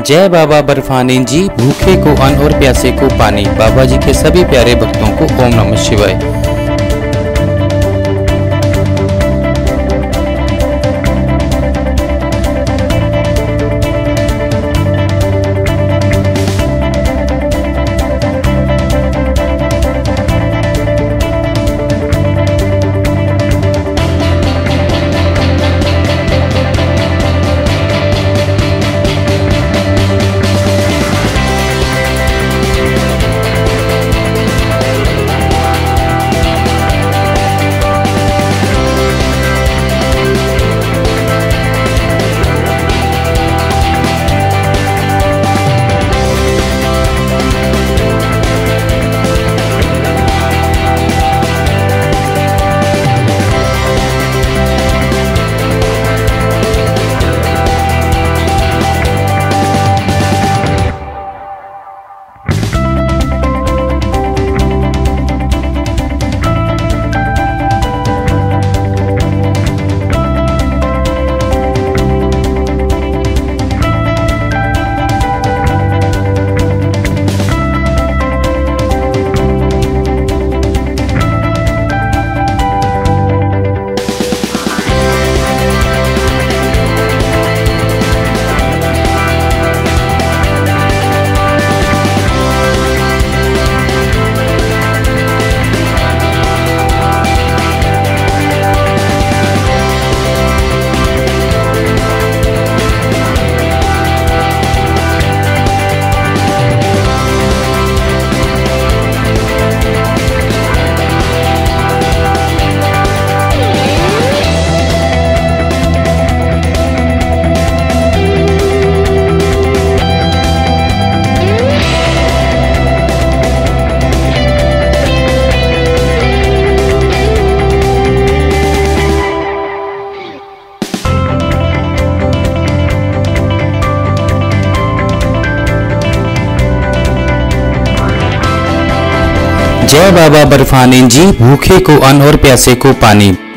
जय बाबा बर्फानी जी, भूखे को अन्न और प्यासे को पानी। बाबा जी के सभी प्यारे भक्तों को ओम नमः शिवाय। जय बाबा बर्फानी जी, भूखे को अन्न और प्यासे को पानी।